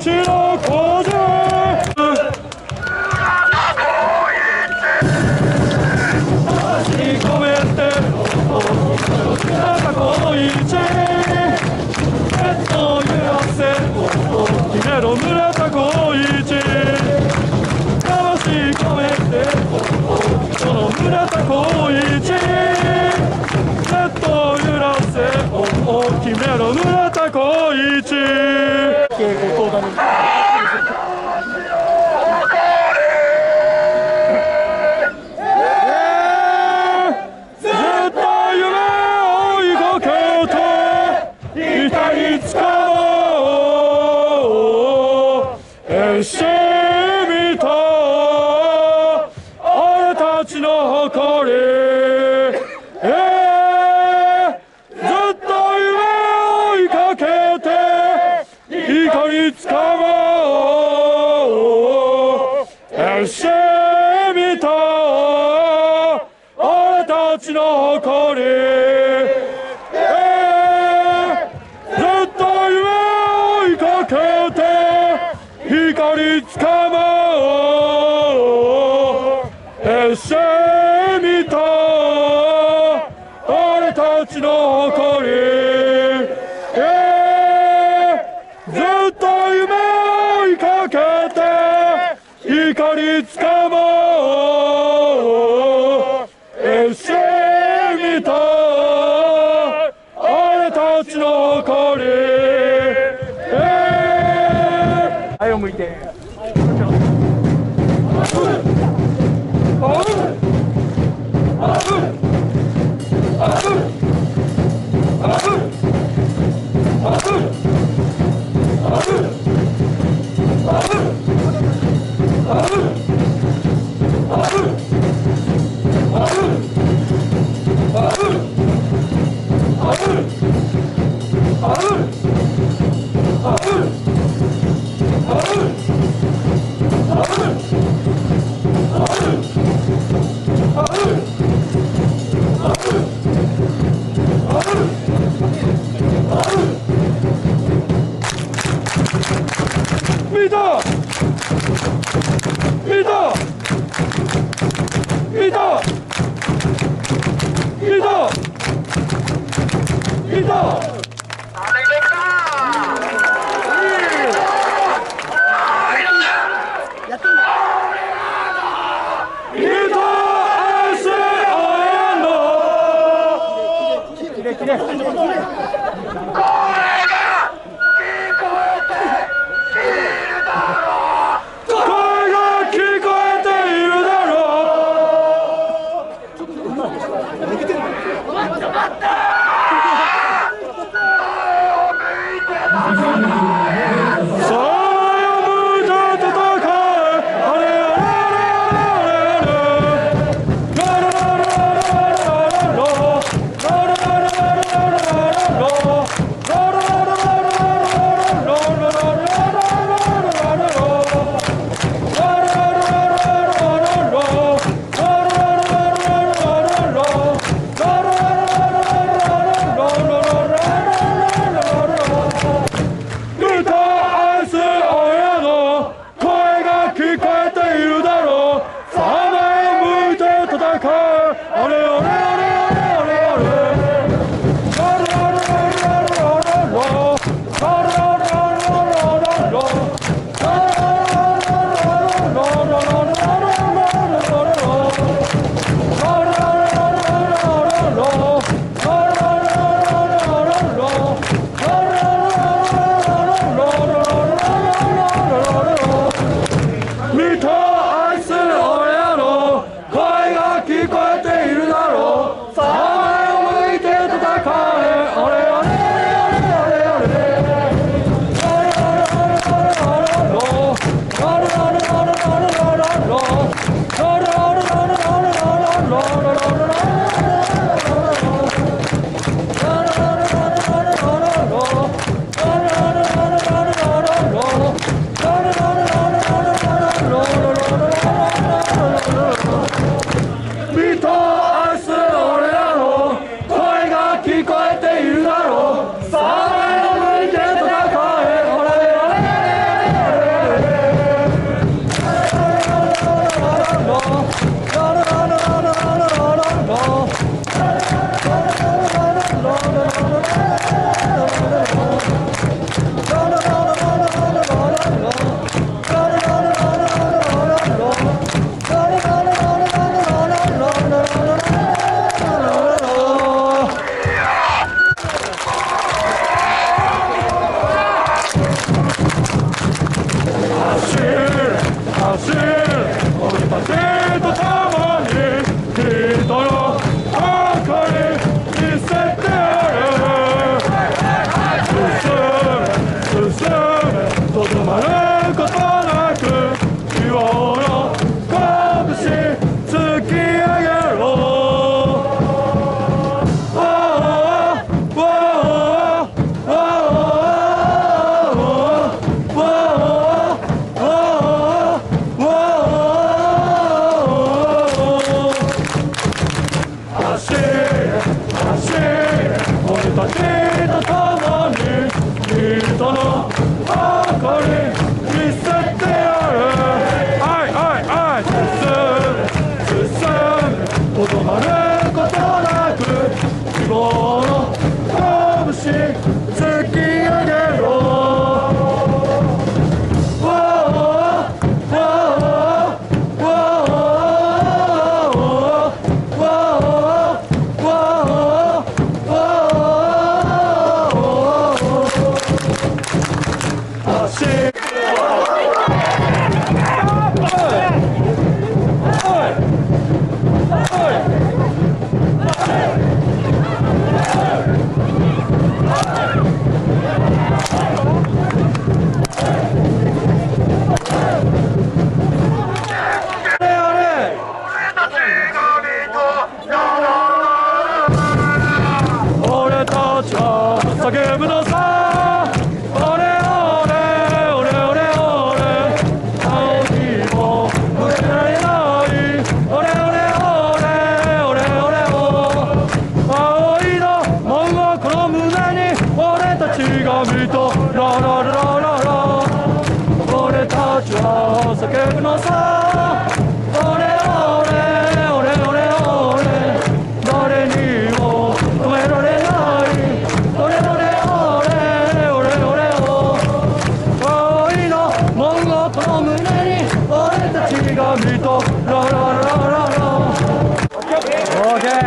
ちの工場込めてあたこの位置ヘッドを揺らせ決めろ村田光一魂込めてその村田光一ヘッドを揺らせ決めろ村田光一してみた俺たちの誇り、ずっと夢を追いかけて怒りつかもうしてみた俺たちの誇り、ずっと夢を追いかけて光つかもうしてみた俺たちの誇り、ずっと夢を追いかけて光つかもうしてみた俺たちの誇り、前を向いて見た見た見た見た見た走る俺たちと共に人の誇り見せてやる進めとどまることなく希望の拳突き上げろ叫ぶのさ俺俺俺俺俺青きも触れられない俺俺俺俺俺を青いの門をこの胸に俺たちが見とラララララ俺たちは叫ぶのさ俺俺俺俺俺誰にも止められない俺俺俺俺を青いの門をこの胸に俺たちが見とラララララオッケー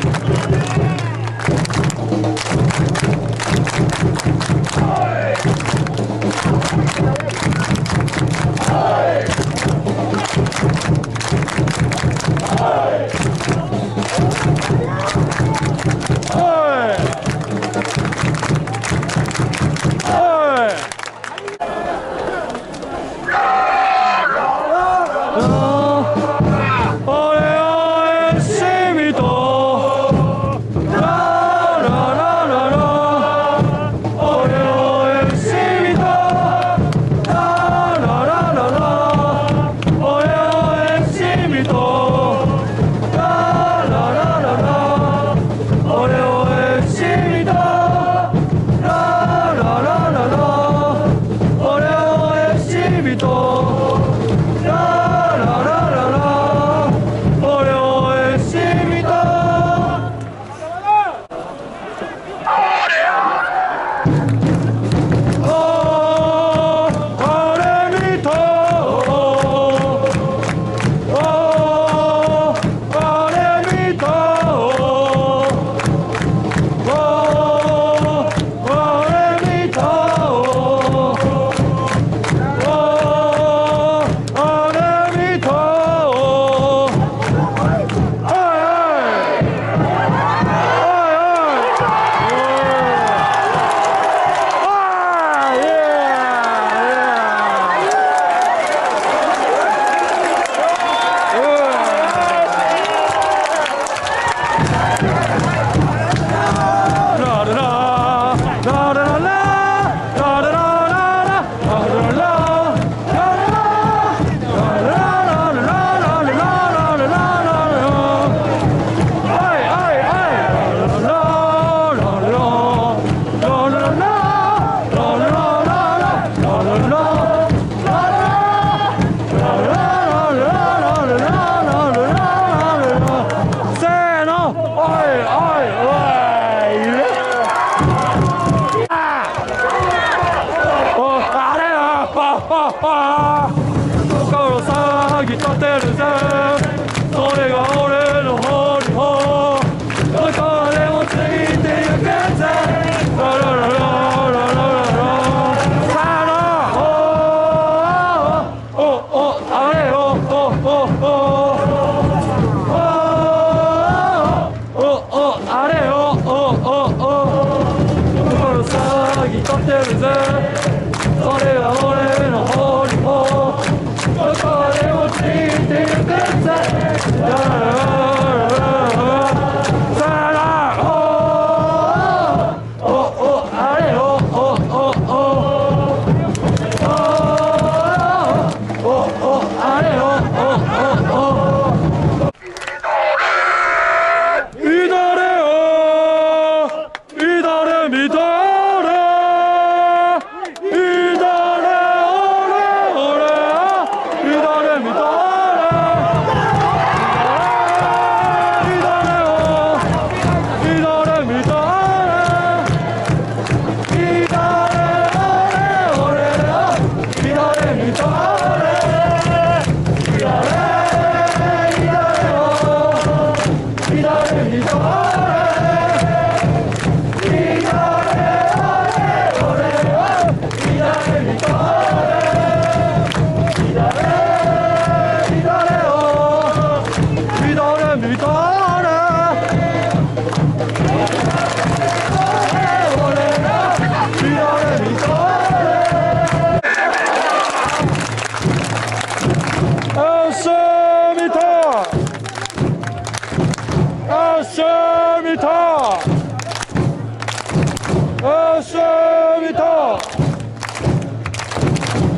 心騒ぎ立てるぜそれが俺のホリホーどこでもついてゆくぜララララララララさあのおあれ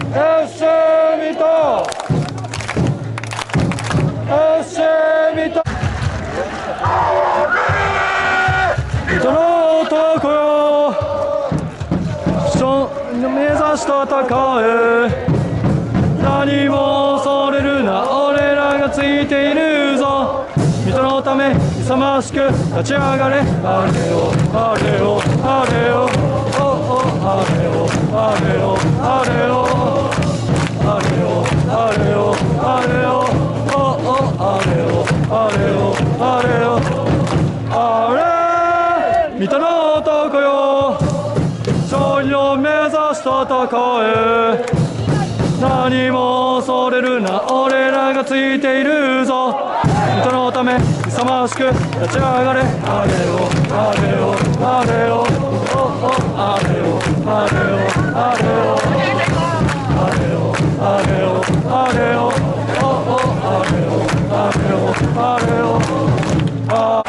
FC 水戸 FC 水戸水戸の男よ目指した戦え何も恐れるな俺らがついているぞ水戸のため勇ましく立ち上がれあれよあれよあれよおおあれよあれよあれよあれよあれよあれよおおあれよあれよあれよあれ水戸の男よ勝利を目指して戦え何も恐れるな俺らがついているぞ水戸のため勇ましく立ち上がれあれよあれよあれよおおあれよあれよあれよあれよあれよあれよおおあれよあれよあれよあ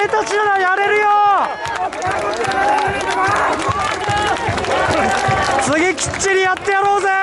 俺たちならやれるよ。次きっちりやってやろうぜ。